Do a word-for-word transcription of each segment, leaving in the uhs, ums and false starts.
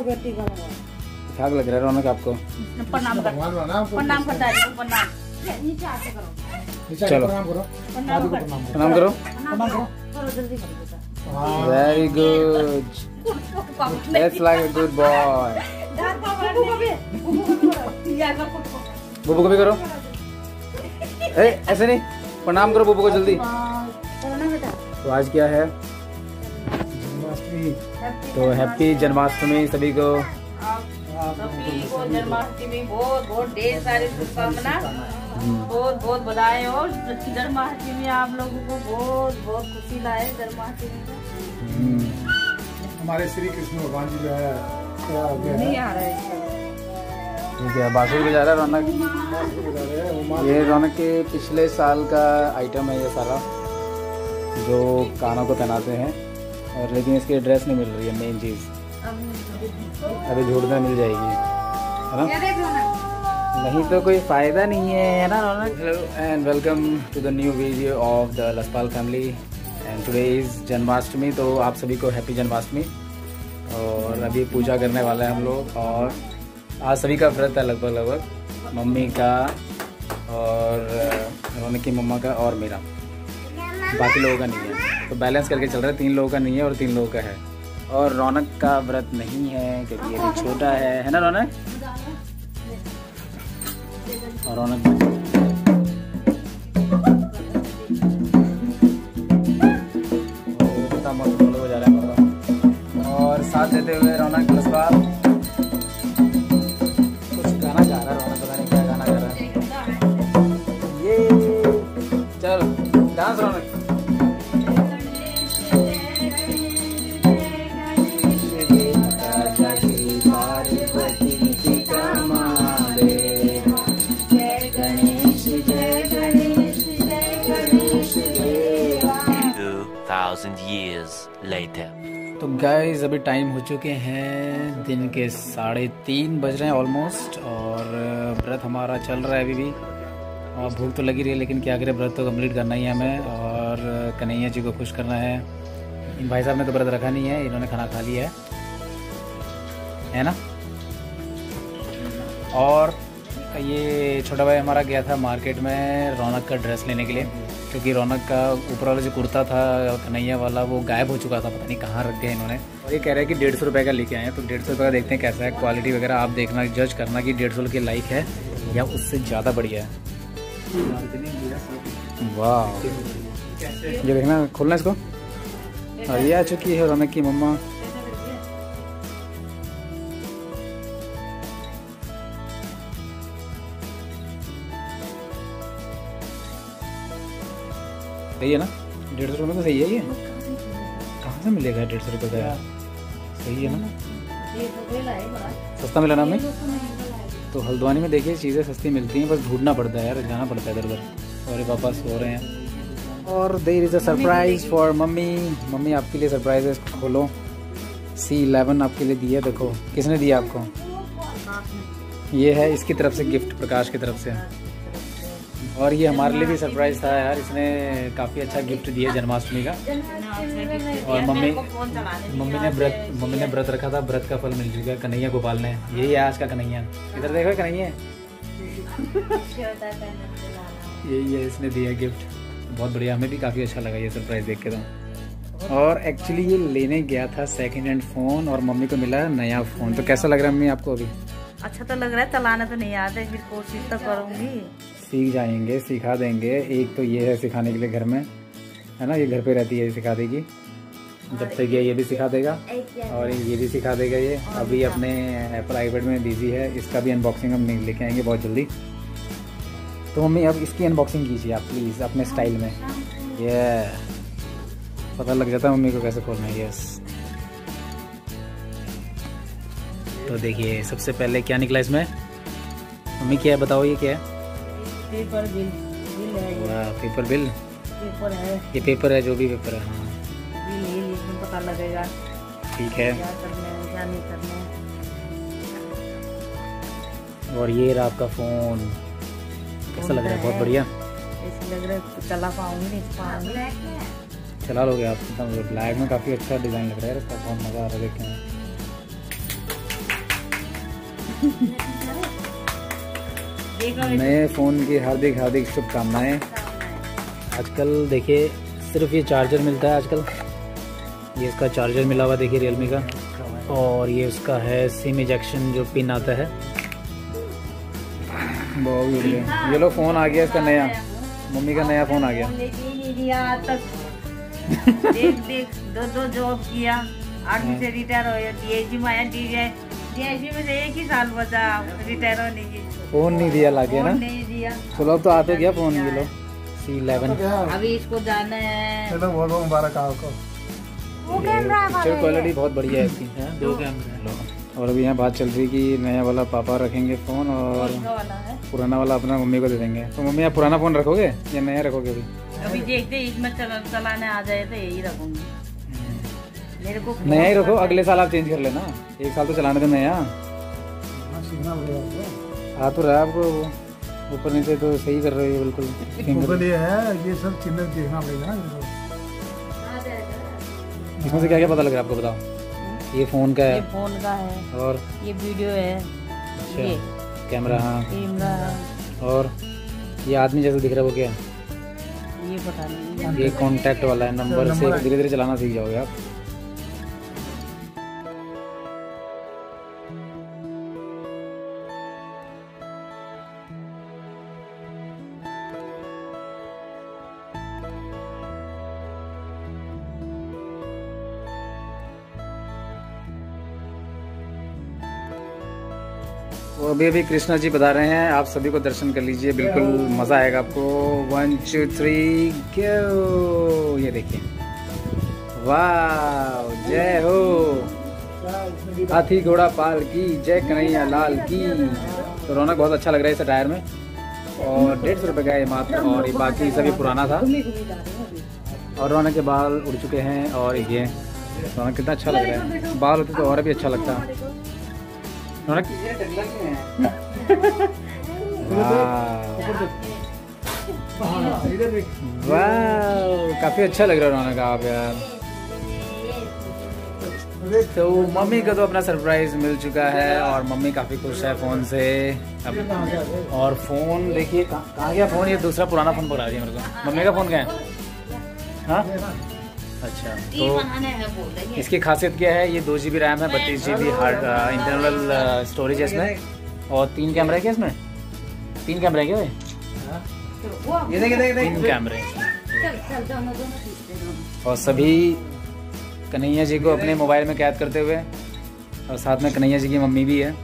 थाक लग रहा है रौनक आपको? प्रणाम कर, प्रणाम करता है, प्रणाम नीचे आके करो, चलो प्रणाम करो, प्रणाम करो प्रणाम करो, जल्दी करो। Very good, that's like a good boy. Bubu को भी करो। ए, ऐसे नहीं, प्रणाम करो बुबू को जल्दी। तो आज क्या है? जन्माष्टमी। तो हैप्पी जन्माष्टमी सभी को। सभी को जन्माष्टमी बहुत बहुत ढेर सारी शुभकामना, बहुत बहुत बधाई हो जन्माष्टमी। आप लोगों को बहुत बहुत खुशी लाए जन्माष्टमी। हमारे श्री कृष्ण भगवान जी जो है नहीं आ रहा है, ठीक है। बासुरी बजा रहा है रौनक। ये रौनक के पिछले साल का आइटम है ये सारा, जो कानों को पहनाते हैं। और लेकिन इसकी ड्रेस नहीं मिल रही है, मेन चीज़ अभी ढूंढने मिल जाएगी, है ना? नहीं तो कोई फ़ायदा नहीं है, है ना Raunak? Hello and welcome to the new video of the Laspal family and today is Janmashtami. तो आप सभी को हैप्पी जन्माष्टमी। और अभी पूजा करने वाला है हम लोग, और आज सभी का व्रत है लगभग लगभग, मम्मी का और रौनक की मम्मा का और मेरा, बाकी लोगों का नहीं है। तो बैलेंस करके चल रहा है, तीन लोगों का नहीं है और तीन लोगों का है। और रौनक का व्रत नहीं है क्योंकि ये भी छोटा है, है ना रौनक? और रौनक हो जा रहा है। और साथ देते हुए रौनक लसपाल कुछ गाना गा रहा है। रौनक पता नहीं क्या गाना गा रहा है। ये चल डांस रौनक। years later. तो गाइज अभी टाइम हो चुके हैं दिन के साढ़े तीन बज रहे हैं ऑलमोस्ट, और व्रत हमारा चल रहा है अभी भी। और भूख तो लगी रही है, लेकिन क्या करें, व्रत तो कंप्लीट करना ही है हमें, और कन्हैया जी को खुश करना है। इन भाई साहब ने तो व्रत रखा नहीं है, इन्होंने खाना खा लिया है, है ना? और ये छोटा भाई हमारा गया था मार्केट में रौनक का ड्रेस लेने के लिए, क्योंकि रौनक का ऊपर वाला जो कुर्ता था कन्हैया वाला वो गायब हो चुका था, पता नहीं कहाँ रख दिया इन्होंने। और ये कह रहे हैं कि डेढ़ सौ रुपये का लेके आए हैं, तो डेढ़ सौ रुपये का देखते हैं कैसा है, क्वालिटी वगैरह आप देखना, जज करना कि डेढ़ सौ के लाइक है या उससे ज़्यादा बढ़िया है। वाह, ये देखना, खोलना इसको। और ये आ चुकी है रौनक की मम्मा। सही है ना? डेढ़ सौ रुपये तो सही है। ये कहाँ से मिलेगा डेढ़ सौ रुपये का यार? सही है ना? सस्ता मिला ना हमें? तो हल्द्वानी में देखिए चीज़ें सस्ती मिलती हैं, बस ढूंढना पड़ता है यार, जाना पड़ता है इधर उधर। और पापा सो रहे हैं। और there is a surprise for mummy. मम्मी आपके लिए सरप्राइज है, इसको खोलो। सी इलेवन आपके लिए दिया, देखो किसने दिया आपको? ये है इसकी तरफ से गिफ्ट, प्रकाश की तरफ से। और ये हमारे लिए भी सरप्राइज था यार, इसने काफ़ी अच्छा गिफ्ट दिया जन्माष्टमी का। और मम्मी मम्मी ने व्रत मम्मी ने व्रत रखा था, व्रत का फल मिल चुका है कन्हैया गोपाल ने। यही है आज का कन्हैया, इधर देखो कन्हैया, यही है, इसने दिया गिफ्ट। बहुत बढ़िया, हमें भी काफ़ी अच्छा लगा ये सरप्राइज देख के। तो और एक्चुअली ये लेने गया था सेकेंड हैंड फ़ोन, और मम्मी को मिला नया फ़ोन। तो कैसा लग रहा है मम्मी आपको अभी? अच्छा तो लग रहा है, चलाना तो नहीं आता, फिर कोशिश तो करूँगी। सीख जाएंगे, सिखा देंगे। एक तो ये है सिखाने के लिए घर में, है ना? ये घर पे रहती है, सिखा देगी जब तक। ये ये भी सिखा देगा और ये भी सिखा देगा। ये अभी अपने एप्पल आईपैड में बिजी है, इसका भी अनबॉक्सिंग हम लेके आएंगे बहुत जल्दी। तो मम्मी अब इसकी अनबॉक्सिंग कीजिए आप प्लीज़ अपने स्टाइल में। ये पता लग जाता है मम्मी को कैसे खोलना है। यस, तो देखिए सबसे पहले क्या निकला इसमें मम्मी? क्या है बताओ, ये क्या है? Paper bill. बिल है ये। वाह, पेपर बिल। पेपर है, ये पेपर है, जो भी पेपर है। हाँ बिल है, इसमें पता लगेगा ठीक है। क्या करना है क्या नहीं करना है। और ये रहा आपका फ़ोन, कैसा लग रहा है? बहुत बढ़िया। ऐसे लग रहा है चला पाऊंगी नहीं पाऊंगी। चला लोगे आप? ब्लैक में काफ़ी अच्छा डिज़ाइन लग रहा है इसका, बहुत मज़ा आ रहा है देखने में। नए फ़ोन की हार्दिक हार्दिक शुभकामनाएं। आजकल देखिए सिर्फ ये चार्जर मिलता है आजकल। ये इसका चार्जर मिला हुआ देखिए रियलमी का, और ये उसका है सिम इजेक्शन जो पिन आता है। बहुत बढ़िया। ये लो फ़ोन आ गया इसका नया, मम्मी का नया फ़ोन आ गया। देख देख दो दो जॉब किया, आर्मी से रिटायर हो गया, डीआईजी में आया, डीआईजी में से एक ही साल बचा रिटायर होने की। फोन नहीं दिया लाके ना, नहीं दिया। चलो अब तो आ तो गया फोन। ये लो सी इलेवन। अभी इसको जाना है। चलो बहुत बहुत मुबारक आपको। पिक्चर क्वालिटी बहुत बढ़िया है इसकी, दो कैमरा। और अभी यहाँ बात चल रही कि नया वाला पापा रखेंगे फ़ोन और पुराना वाला अपना मम्मी को दे देंगे। तो मम्मी आप पुराना फ़ोन रखोगे या नया रखोगे? अभी अभी देखते इसमें चलाने आ जाए तो यही रखूंगी। मेरे को नया ही रखो, अगले साल आप चेंज कर लेना। एक साल तो चलाने दो नया। आ तो रहा है आपको, ऊपर नीचे तो सही कर रही है बिल्कुल। ये है ये सब चिन्ह देखना पड़ेगा। इसमें से क्या क्या पता लग रहा है आपको, बताओ? ये फ़ोन का है, ये फोन का है, और ये वीडियो है, अच्छा ये कैमरा, हाँ, कैमरा, और ये आदमी जैसे दिख रहा है वो क्या है? ये पता नहीं। ये कॉन्टैक्ट वाला है, नंबर से धीरे धीरे चलाना सीख जाओगे आप। वो अभी अभी कृष्णा जी बता रहे हैं, आप सभी को दर्शन कर लीजिए, बिल्कुल मज़ा आएगा आपको। One two three go. ये देखिए, वाह, जय हो हाथी घोड़ा पाल की, जय कन्हैया लाल की। तो रौनक बहुत अच्छा लग रहा है इस टायर में, और डेढ़ सौ रुपये का है मात्र, और ये बाकी सभी पुराना था। और रौनक के बाल उड़ चुके हैं, और ये रौनक कितना अच्छा लग रहा है। बाल होते तो और भी अच्छा लगता है। रौनक वाह, काफी अच्छा लग रहा है रौनक आप यार। तो मम्मी को तो अपना सरप्राइज मिल चुका है, और मम्मी काफी खुश है फोन से। अब और फोन देखिए कहाँ गया फोन, ये दूसरा पुराना फोन पकड़ा दिया मेरे को। मम्मी का फोन क्या है? हाँ अच्छा, तो इसकी खासियत क्या है? ये दो जी बी रैम है, बत्तीस G B hard internal storage है इसमें, और तीन कैमरे क्या इसमें? तीन कैमरे क्या भाई? तीन कैमरे। और सभी कन्हैया जी को अपने मोबाइल में कैद करते हुए, और साथ में कन्हैया जी की मम्मी भी है।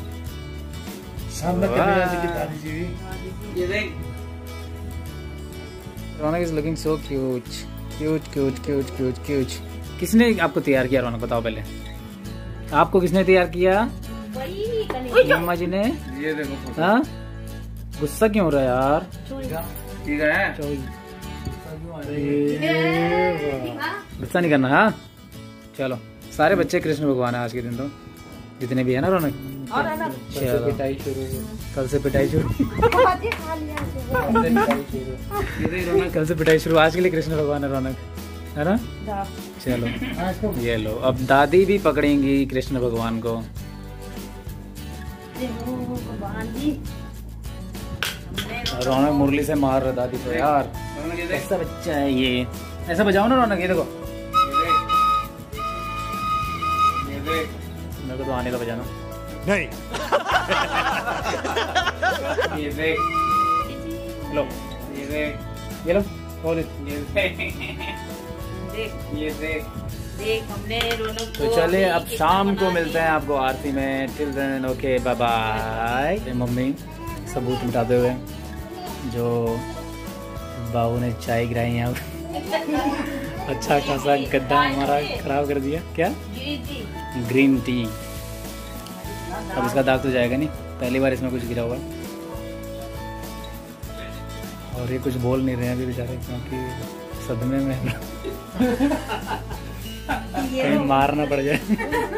Raunak is looking so cute cute cute cute cute cute. किसने आपको तैयार किया रौनक, बताओ पहले? आपको किसने तैयार किया? मम्मा जी ने। ये देखो, हाँ गुस्सा क्यों हो रहा है यार? ठीक है, गुस्सा नहीं करना। हाँ चलो, सारे बच्चे कृष्ण भगवान है आज के दिन, तो जितने भी है ना रौनक। चलो कल से पिटाई शुरू। कल से पिटाई शुरू। आज के लिए कृष्ण भगवान है रौनक, है ना? चलो ये लो, अब दादी भी पकड़ेंगी कृष्ण भगवान को। रौनक मुरली से मार रहा दादी को यार, कैसा बच्चा है ये। ऐसा बजाओ ना रौनक, ये देखो, मेरे को तो आने का बजाना नहीं। ये देख, लो ये देख, ये लो, और ये देख, ये देख देख हमने रौनक को। तो चले अब शाम को मिलते हैं आपको आरती में। Till then okay bye bye. मम्मी सबूत मिटाते हुए, जो बाबू ने चाय गिराई यहाँ अच्छा खासा गद्दा हमारा खराब कर दिया। क्या? Green tea. अब इसका दाग तो जाएगा नहीं, पहली बार इसमें कुछ गिरा हुआ। और ये कुछ बोल नहीं रहे हैं अभी बेचारे, क्योंकि सदमे में कहीं मार ना पड़ जाए।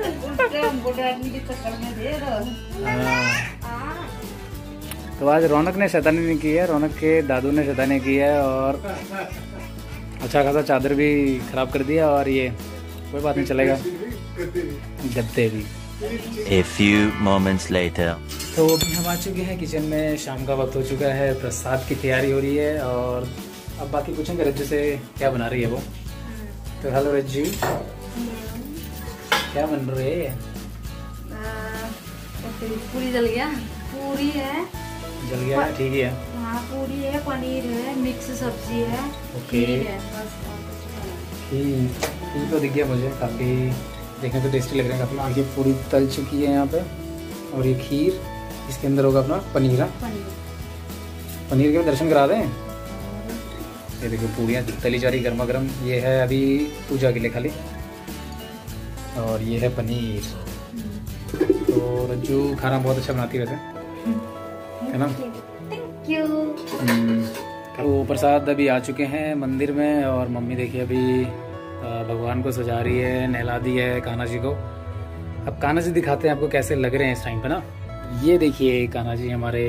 तो आज रौनक ने शैतानी नहीं की है, रौनक के दादू ने शैतानी की है, और अच्छा खासा चादर भी खराब कर दिया, और ये कोई बात नहीं, चलेगा। गद्दे भी A few moments later. तो अभी हम आ चुके हैं किचन में, शाम का वक्त हो चुका है, प्रसाद की तैयारी हो रही है और अब बाकी पूछेंगे रज्जू से क्या बना रही है वो। तो हेलो रज्जू, क्या बन रही है? पूरी जल गया, पूरी है, जल गया है, ठीक है। हाँ पूरी है, पनीर है, मिक्स सब्जी है, ओके। खीर है, बस। खीर खीर तो दिख गया मुझे, काफ़ी देखने तो टेस्टी लग रहा है काफ़ी। ये पूरी तल चुकी है यहाँ पे और ये खीर, इसके अंदर होगा अपना पनीर। है पनीर पनीर के भी दर्शन करा दें। ये देखो पूरियाँ तली जा रही गर्मा गर्म। ये है अभी पूजा के लिए खाली, और ये है पनीर। तो रज्जू खाना बहुत अच्छा बनाती है वैसे, है ना? Thank you. तो प्रसाद अभी आ चुके हैं मंदिर में और मम्मी देखिए अभी भगवान को सजा रही है, नहला दी है कान्हा जी को। अब कान्हा जी दिखाते हैं आपको कैसे लग रहे हैं इस टाइम पे ना। ये देखिए कान्हा जी हमारे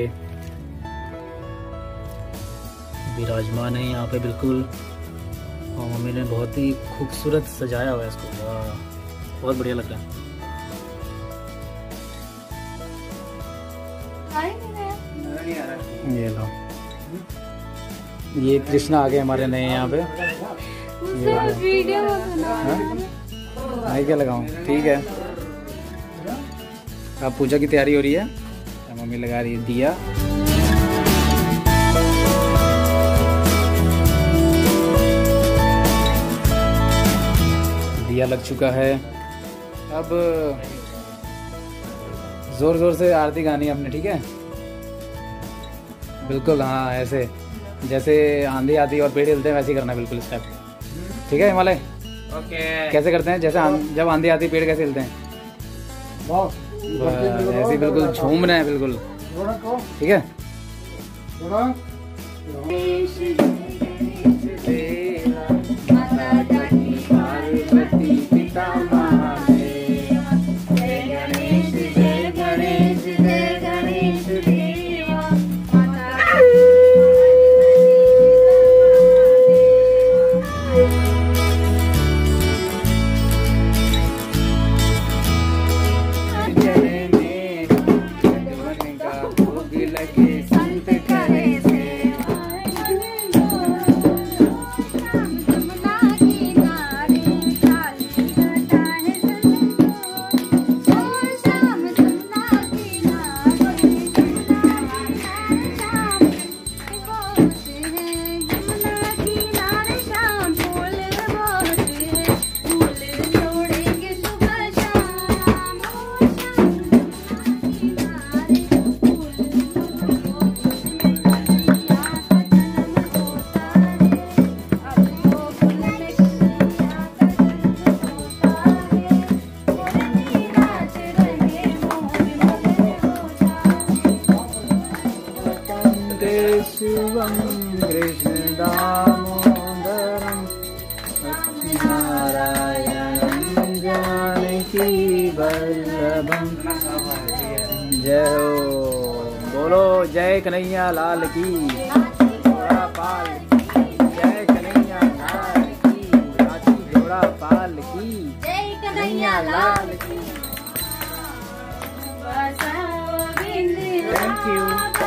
विराजमान है यहाँ पे बिल्कुल, और मम्मी ने बहुत ही खूबसूरत सजाया हुआ है इसको। वाह, बहुत बढ़िया लग रहा है। ये लो, ये कृष्णा आ गए हमारे नए यहाँ पे। वीडियो मैं क्या लगाऊं? ठीक है, अब पूजा की तैयारी हो रही है, मम्मी लगा रही है दिया। दिया लग चुका है। अब जोर जोर से आरती गानी है हमने, ठीक है? बिल्कुल, हाँ ऐसे जैसे आंधी आती है और पेड़ हिलते हैं वैसे ही करना है बिल्कुल स्टेप, ठीक है हिमालय? ओके। कैसे करते हैं? जैसे आं, जब आंधी आती है पेड़ कैसे हिलते हैं, ऐसे बिल्कुल झूमना है बिल्कुल, ठीक है? शिवं कृष्ण दामोदरं नारायणं जानकी वल्लभं। जय हो, बोलो जय कन्हैया लाल की, घोड़ा पाल जय कन्हैया लाल की, राजी घोड़ा पाल की, जय कन्हैया लाल की। Thank you.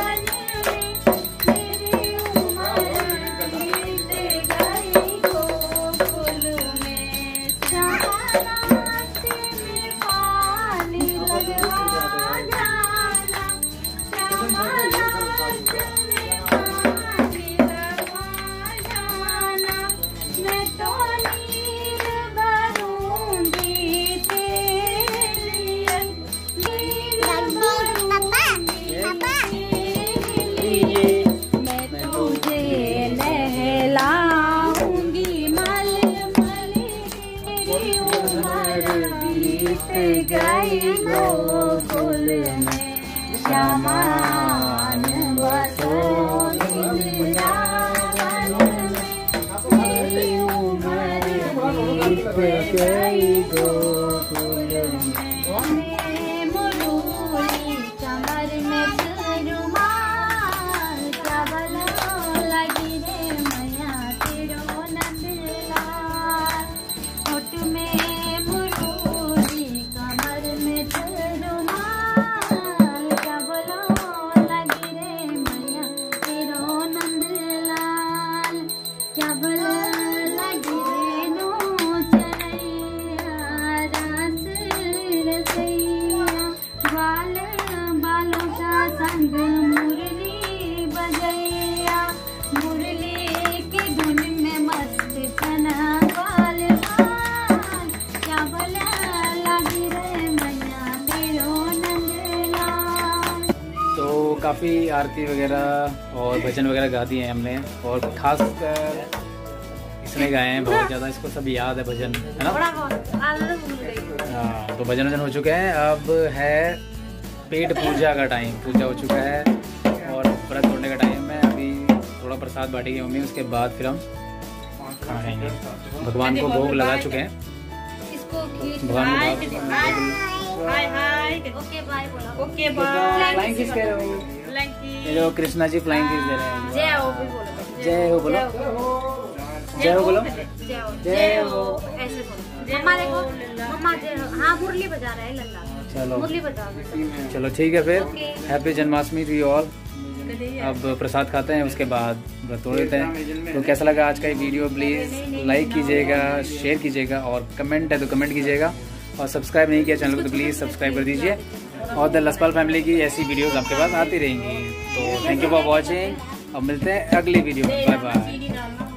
गई गोकुल में श्यामान बसोगी वृंदावन में, मेरी उम्र बीत गई गोकुल में। मुरली कमर में रुमाल, क्या भला लगी रे मैया तेरो नंदलाल। होठ में मुरली कमर में काफ़ी आरती वगैरह और भजन वगैरह गा दिए हैं हमने, और खास कर इसने गाए हैं बहुत ज़्यादा, इसको सब याद है भजन, है ना। हाँ, तो भजन वजन हो चुके हैं। अब है पेट पूजा का टाइम, पूजा हो चुका है और व्रत तोड़ने का टाइम है। अभी थोड़ा प्रसाद बांटेगी मम्मी, उसके बाद फिर हम खाना खाएंगे। भगवान को भोग लगा चुके हैं। भगवान को कृष्णा जी फ्लाइंग किस दे रहे हैं। जय हो बोलो, जय हो बोलो, जय हो ऐसे बोलो। मम्मा देखो, मम्मा जय हो। हाँ मुरली बजा रहा है लल्ला, चलो मुरली बजा रहा है। चलो ठीक है फिर। Happy Janmashtami to you all. अब प्रसाद खाते हैं, उसके बाद व्रत तोड़ लेते हैं। तो कैसा लगा आज का ये वीडियो, प्लीज़ लाइक कीजिएगा, शेयर कीजिएगा, और कमेंट है तो कमेंट कीजिएगा, और सब्सक्राइब नहीं किया चैनल को तो प्लीज़ सब्सक्राइब कर दीजिए। और द लसपाल फैमिली की ऐसी वीडियोस आपके पास आती रहेंगी। तो थैंक यू फॉर वॉचिंग, और मिलते हैं अगली वीडियो में। Bye bye.